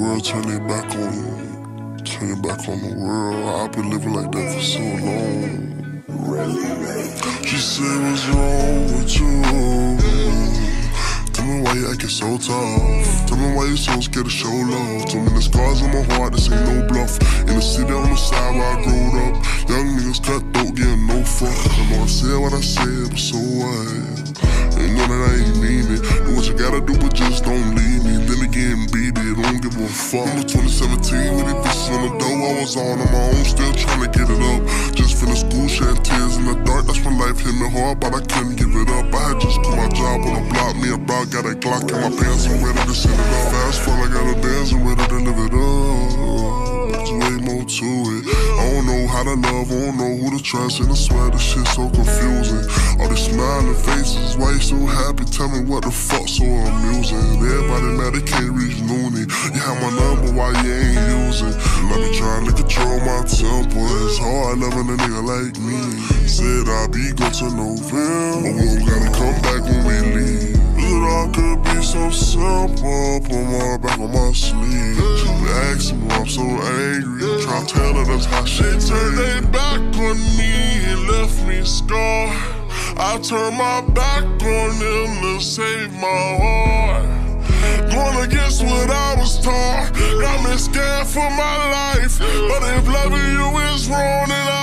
world turn their back on you, turn your back on the world. I've been living like that for so long. She said, what's wrong with you? Tell me why you acting so tough. Tell me why you so scared to show love. Told me the scars on my heart, this ain't no bluff. In the city on the side where I growed up, young niggas cutthroat, getting no fuck. I know I said what I said, but so what? Ain't know that I ain't mean it. Do what you gotta do, but just don't leave me. Then again, beat it, don't give a fuck. I'm 2017 with these bitches on the door. I was on my own, still trying to get it up. Just finished school, shedding tears in the dark. That's when life hit me hard, but I couldn't give it up. I had just quit my job on the block. Me a bro got a Glock in my pants, I'm ready to set it up. Fast forward, I got a Benz, I'm ready to live it up. There's way more to it. I don't know how to love, I don't know who to trust. And I swear this shit so confusing. All these smiling faces, why you so happy? Tell me what the fuck so amusing. Everybody mad they can't reach Looney. You have my number, why you ain't using? I be trying to control my temper. It's hard loving a nigga like me. Said I'll be going to November, but we don't gotta come back when we leave. It all could be so simple. Put my back on my sleeve. She be asking me why I'm so angry. Try to tell her that's how she turned their back on me and left me scarred. I turned my back on them to save my heart. Going against what I was taught got me scared for my life. But if loving you is wrong, then